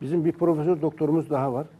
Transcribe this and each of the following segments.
Bizim bir profesör doktorumuz daha var.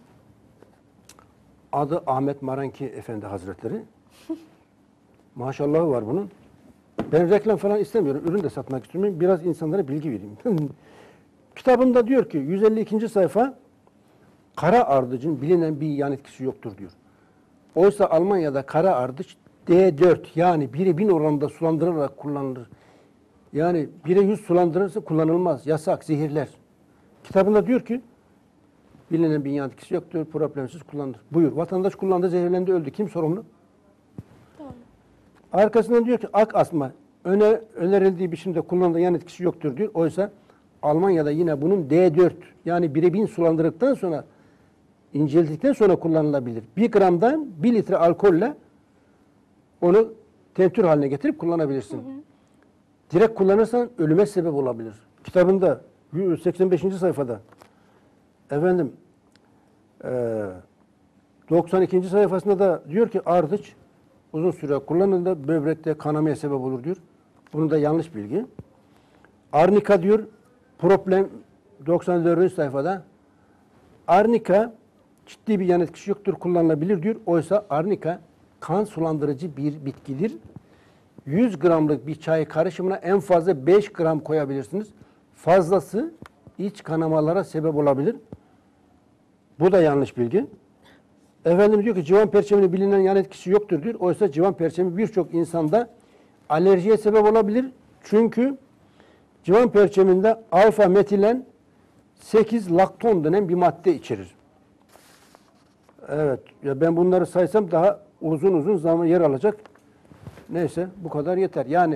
Adı Ahmet Maranki Efendi Hazretleri. Maşallahı var bunun. Ben reklam falan istemiyorum. Ürün de satmak istiyorum. Biraz insanlara bilgi vereyim. Kitabında diyor ki 152. sayfa kara ardıcın bilinen bir yan etkisi yoktur diyor. Oysa Almanya'da kara ardıç D4 yani 1'e 1000 oranında sulandırılarak kullanılır. Yani 1'e 100 sulandırılırsa kullanılmaz. Yasak, zehirler. Kitabında diyor ki bilinen bir yan etkisi yoktur, problemsiz kullanılır. Buyur. Vatandaş kullandı, zehirlendi, öldü. Kim sorumlu? Tamam. Arkasından diyor ki ak asma önerildiği biçimde kullanılan yan etkisi yoktur diyor. Oysa Almanya'da yine bunun D4 yani 1'e 1000 sulandırdıktan sonra inceldikten sonra kullanılabilir. 1 gramdan 1 litre alkolle onu tentür haline getirip kullanabilirsin. Hı hı. Direkt kullanırsan ölüme sebep olabilir. Kitabında 85. sayfada efendim 92. sayfasında da diyor ki ardıç uzun süre kullanıldığında böbrekte kanamaya sebep olur diyor. Bunun da yanlış bilgi. Arnika diyor problem 94. sayfada arnika ciddi bir yan etkisi yoktur, kullanılabilir diyor. Oysa arnika kan sulandırıcı bir bitkidir. 100 gramlık bir çay karışımına en fazla 5 gram koyabilirsiniz. Fazlası iç kanamalara sebep olabilir. Bu da yanlış bilgi. Efendim diyor ki civan perçeminin bilinen yan etkisi yoktur diyor. Oysa civan perçemi birçok insanda alerjiye sebep olabilir. Çünkü civan perçeminde alfa metilen 8 lakton denen bir madde içerir. Evet. Ya ben bunları saysam daha uzun zaman yer alacak. Neyse bu kadar yeter. Yani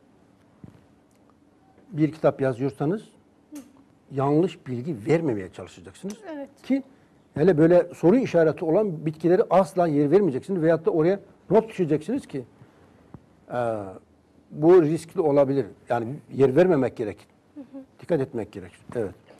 bir kitap yazıyorsanız yanlış bilgi vermemeye çalışacaksınız. Evet. Ki hele böyle soru işareti olan bitkileri asla yer vermeyeceksiniz. Veyahut da oraya not düşeceksiniz ki bu riskli olabilir. Yani yer vermemek gerek. Dikkat etmek gerek. Evet.